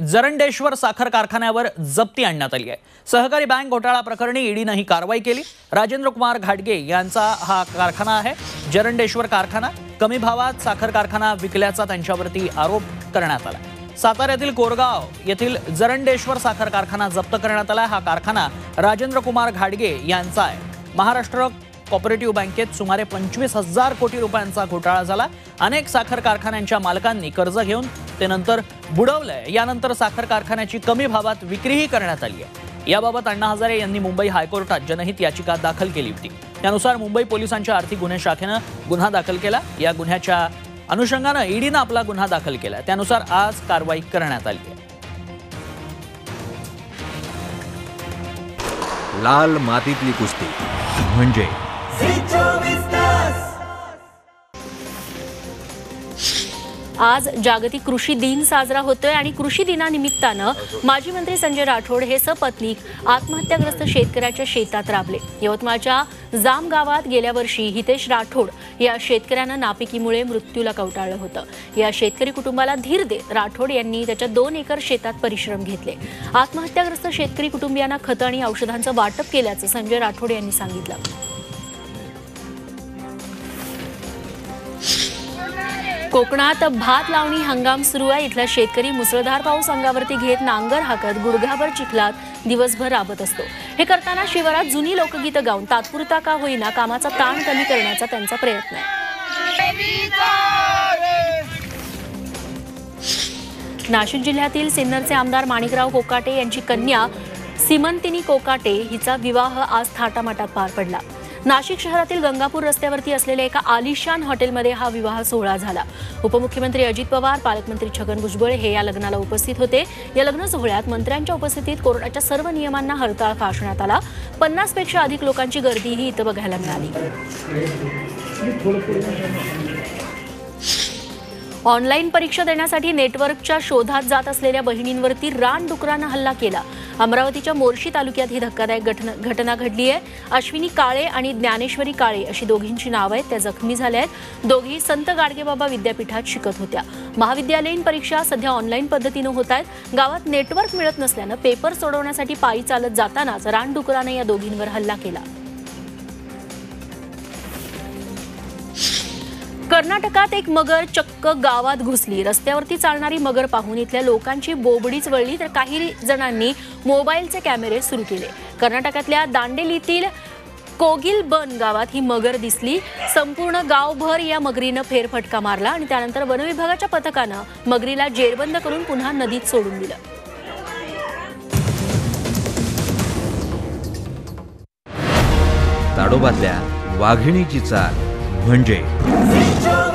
जरंडेश्वर साखर कारखान्यावर जप्ती आणण्यात आली आहे। सहकारी बँक घोटाळा प्रकरणी ईडीने ही कारवाई केली। राजेंद्र कुमार घाटगे यांचा हा कारखाना आहे जरंडेश्वर कारखाना। कमी भावात साखर कारखाना विकल्याचा त्यांच्यावरती आरोप करण्यात आला। साताऱ्यातील कोरगाव येथील जरंडेश्वर साखर कारखाना जप्त करण्यात आला। हा कारखाना राजेंद्र कुमार घाटगे यांचा आहे। महाराष्ट्र कोऑपरेटिव्ह बँकेत सुमारे 25,000 कोटी रुपयांचा घोटाळा झाला। अनेक साखर कारखान्यांच्या मालकांनी कर्ज घेऊन ते नंतर बुडवलंय। यानंतर साखर कारखान्याची कमी भावात विक्रीही करण्यात आली आहे। याबाबत अण्णा हजारे यांनी मुंबई हायकोर्टात जनहित याचिका दाखल केली होती। त्यानुसार मुंबई पोलिसांच्या आर्थिक गुन्हे शाखेने गुन्हा दाखल केला। या गुन्ह्याच्या अनुषंगाने ईडीने आपला गुन्हा दाखल केला। त्यानुसार आज कारवाई करण्यात आली आहे। लाल मातीतली कुस्ती म्हणजे आज जागतिक कृषी दिन साजरा होतोय आणि कृषी दिनानिमित्तानं माजी मंत्री संजय राठोड हे सपत्नीक आत्महत्याग्रस्त शेतकऱ्याच्या शेतात राबले। यवतमाळच्या जाम गावात गेल्या वर्षी हितेश राठोड या शेतकऱ्यानं नापिकीमुळे मृत्यूला कवटाळलं होतं। या शेतकरी कुटुंबाला धीर देत राठोड यांनी त्याच्या 2 एकर शेतात परिश्रम घेतले। आत्महत्याग्रस्त शेतकरी कुटुंबियांना खतं आणि औषधांचं वाटप केल्याचं संजय राठोड यांनी सांगितलं। कोकणात भात लावणी हंगाम सुरू आहे। इथला शेतकरी मुसळधार पाऊस अंगावरती घेत नांगर हाकत गुडघाभर चिखलात दिवसभर राबत असतो। हे करताना शिवारात जुनी लोकगीतं गाऊन तात्पुरता का होईना कामाचा ताण कमी करण्याचा त्यांचा प्रयत्न आहे। नाशिक जिल्ह्यातील सिन्नरचे आमदार माणिकराव कोकाटे यांची कन्या सीमंतिनी कोकाटे हिचा विवाह आज थाटामाटात पार पडला। नाशिक शहरातील गंगापूर रस्त्यावरती असलेल्या एका आलिशान हॉटेलमध्ये हा विवाह सोहळा झाला। उपमुख्यमंत्री अजित पवार, पालकमंत्री छगन भुजबळ हे या लग्नाला उपस्थित होते। या लग्न सोहळ्यात मंत्र्यांच्या उपस्थितीत कोरोनाच्या सर्व नियमांना हरताळ फासण्यात आला। 50 पेक्षा अधिक लोकांची गर्दीही इथं बघायला मिळाली। ऑनलाईन परीक्षा देण्यासाठी नेटवर्कच्या शोधात जात असलेल्या बहिणींवरती रानडुकरानं हल्ला केला। अमरावतीच्या मोर्शी तालुक्यात ही धक्कादायक घटना घडली आहे। अश्विनी काळे आणि ज्ञानेश्वरी काळे अशी दोघींची नावं आहेत। त्या जखमी झाल्या आहेत। दोघी संत गाडगेबाबा विद्यापीठात शिकत होत्या। महाविद्यालयीन परीक्षा सध्या ऑनलाईन पद्धतीनं होत आहेत। गावात नेटवर्क मिळत नसल्यानं पेपर सोडवण्यासाठी पायी चालत जातानाच रानडुकरानं या दोघींवर हल्ला केला। कर्नाटकात एक मगर चक्क गावात घुसली। रस्त्यावरती चालणारी मगर पाहून इथल्या लोकांची बोबडीच वळली तर काही जणांनी मोबाईलचे कॅमेरे सुरू केले। कर्नाटकातल्या दांडेलीतील कोगिलबन गावात ही मगर दिसली। संपूर्ण गावभर या मगरीनं फेरफटका मारला आणि त्यानंतर वनविभागाच्या पथकानं मगरीला जेरबंद करून पुन्हा नदीत सोडून दिलं। ताडोबातल्या वाघिणीची चाल म्हणजे